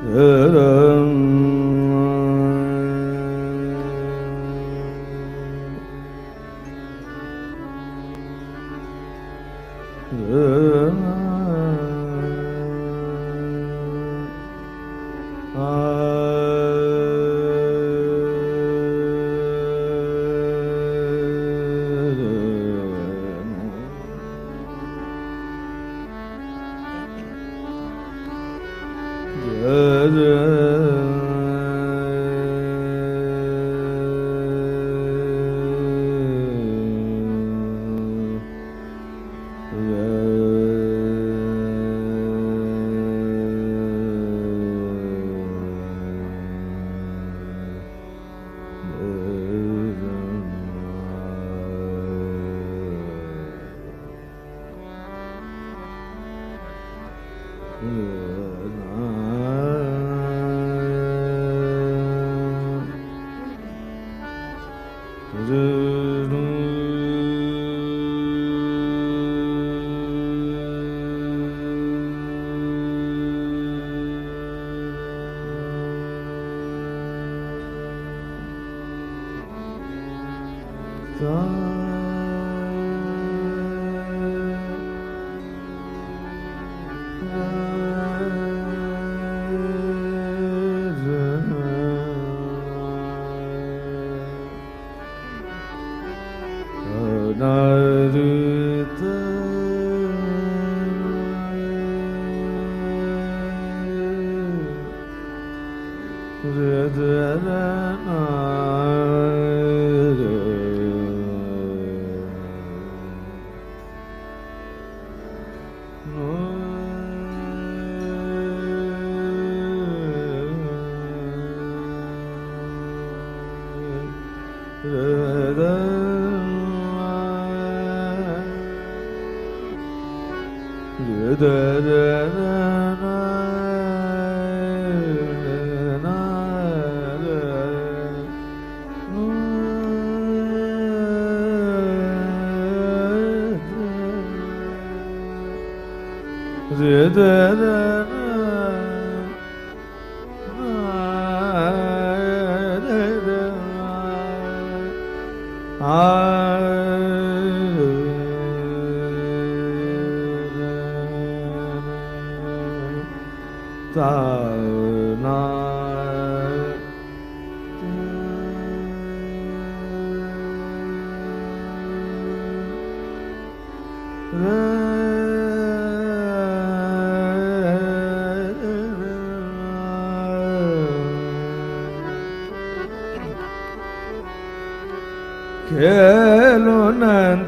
खेलो नंद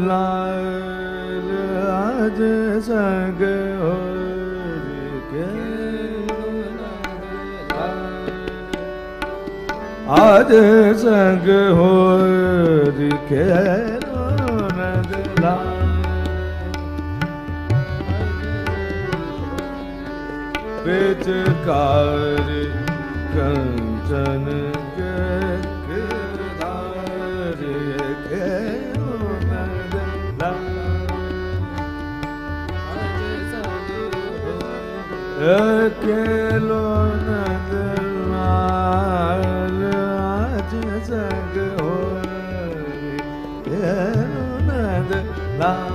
लाल आज संग होरी खेलो नंद लाल आज संग होरी खेलो नंद लाल बेचकार कंचन खेलो नंद लाल आज संग होरी खेलो नंद लाल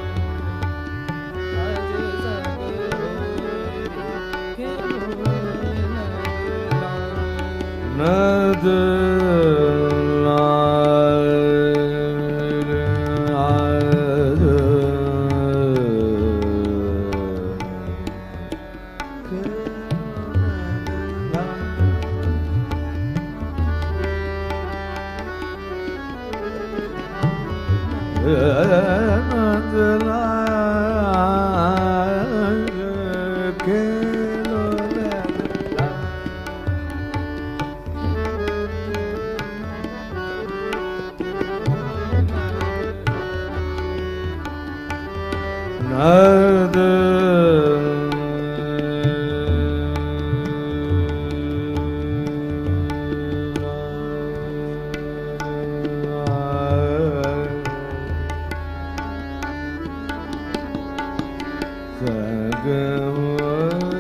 नंद Sagam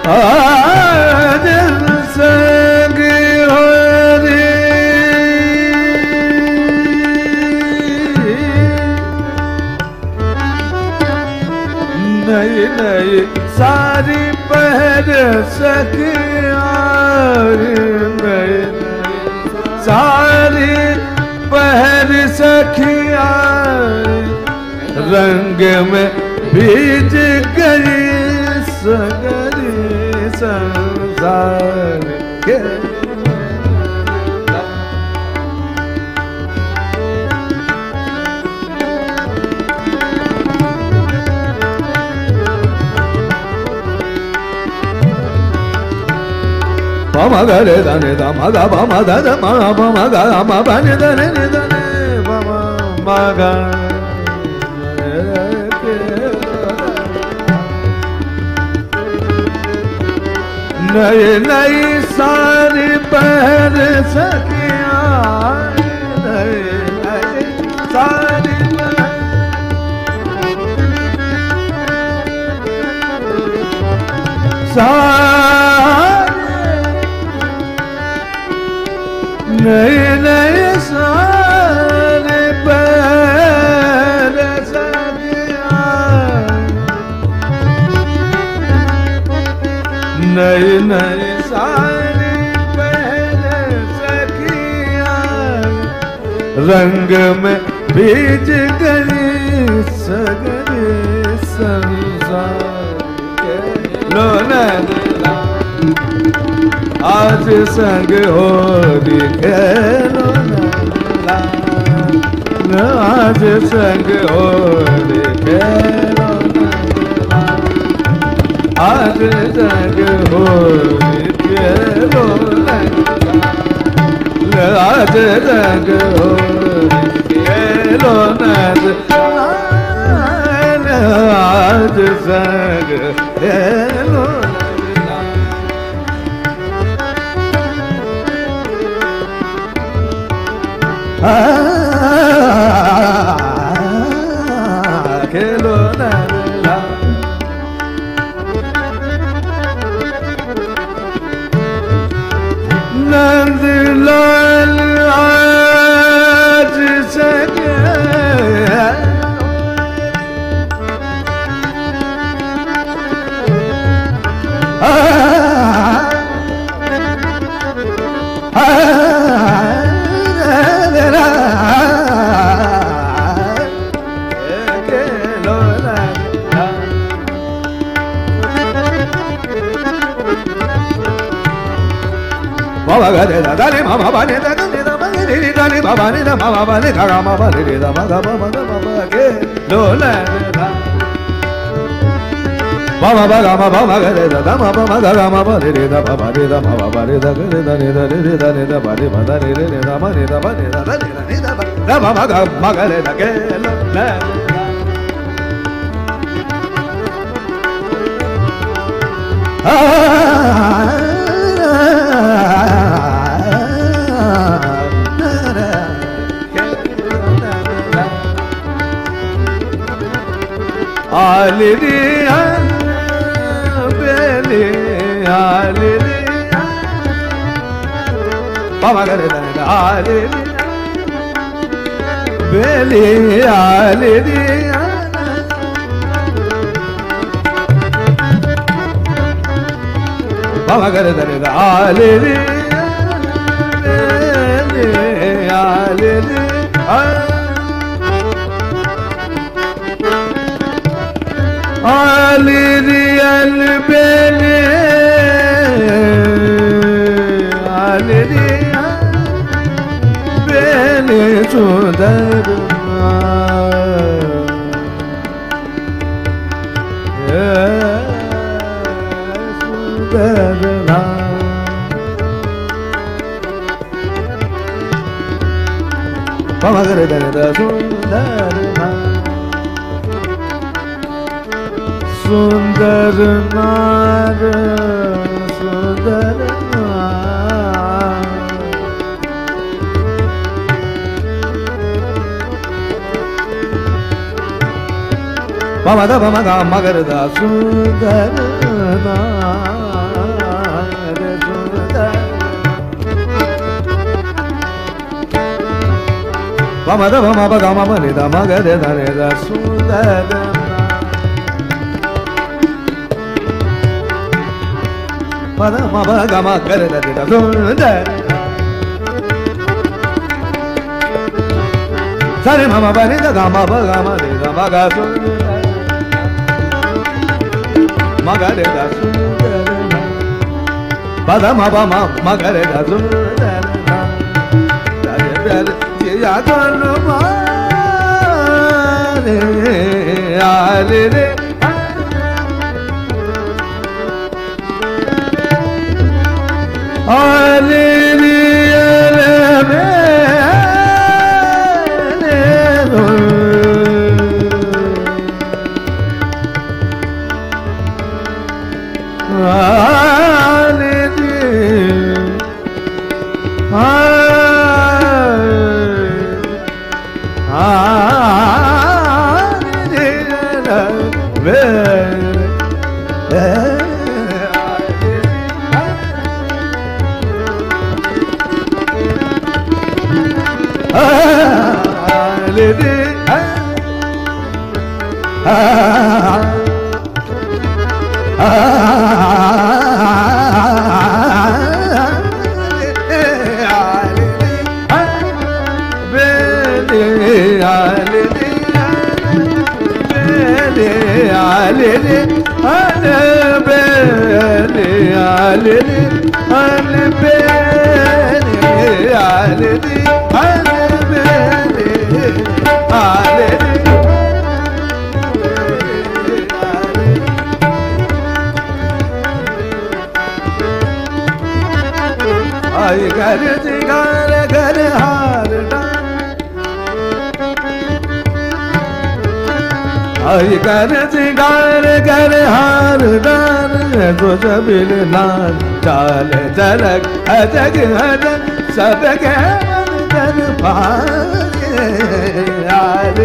आज संग हो रे नई नई सारी पहर सखिया नई सारी पहर सखिया रंग में भीज गई सगरी संसार के Pama gare dane da ma ga pa ma da da ma pa ma ga ma pa ni da ne pa ma ga नई नई सारी पहर सखिया नई नई सारी नई नई सारी पहर सखिया नई नई सारी पहर सखिया रंग में भीज गई सगरे संसार के लो आज संग हो खेलो आज संग हो खेलो आज संग हो खेलो आज संग हो खेलो आज संग खेलो खेलो नंद लाल आज सके Baba ga de da ni mama ba ni da ni da ma ni da ni baba ni da mama ba ni da ga ma ba ni da ma ga ba ma ga ma ba ke lo la da Baba ba ga ma ba ma ga de da ma ba ma ga ga ma ba ni da ba ba ni da ma ba ba ni da ga ni da ni da ni da ni da ba ni ma da ni da ma ni da ba ni da ni da ba da ma ma ga de da ke lo la Hallelujah, beli hallelujah, Baba gare da hallelujah, beli hallelujah, Baba gare da hallelujah, beli hallelujah. Aliriyal beli Aliriyal beli sudarma sudarma Baba gare da sudarma Sundar Nar Sundar Nar Baba da Baba ga Magar da Sundar Nar Pamada Pama Gama Manida Magadeda Reda Sundara Pada Mama Gama Gareda Reda Sundara Sare Mama Banida Gama Gama Reda Maga Sundara Magadeda Sundara Pada Mama Magadeda Sundara Ya kanu mare ale re ale re Ay kar sigar kar har dar to sabil naal chal jarak ajag ajag sab ke dar paare aale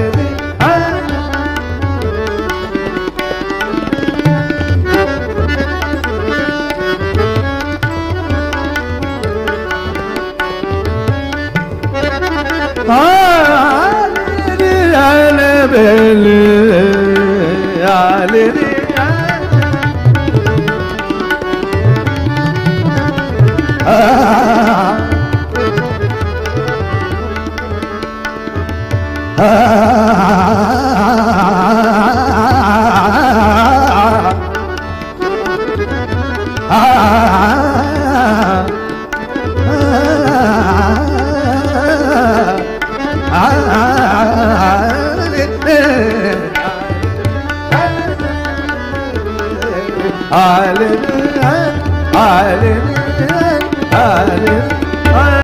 Hallelujah, hallelujah, hallelujah.